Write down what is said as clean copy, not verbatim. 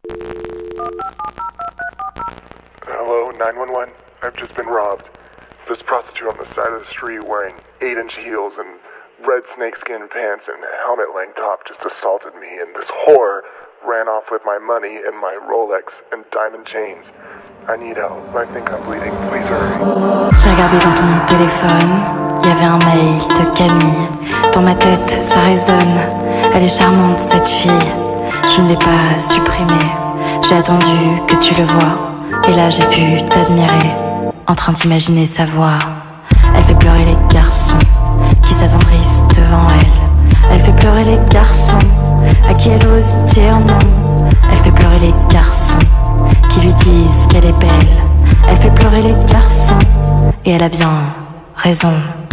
Hello, 911. I've just been robbed. This prostitute on the side of the street wearing 8-inch heels and red snakeskin pants and a helmet-length top just assaulted me, and this whore ran off with my money and my Rolex and diamond chains. I need help. I think I'm bleeding. Please hurry. J'ai regardé dans ton téléphone, il y avait un mail de Camille. Dans ma tête, ça résonne. Elle est charmante, cette fille. Je ne l'ai pas supprimée. J'ai attendu que tu le vois. Et là, j'ai pu t'admirer, en train d'imaginer sa voix. Elle fait pleurer les garçons qui s'attendrissent devant elle. Elle fait pleurer les garçons à qui elle ose dire non. Elle fait pleurer les garçons qui lui disent qu'elle est belle. Elle fait pleurer les garçons et elle a bien raison.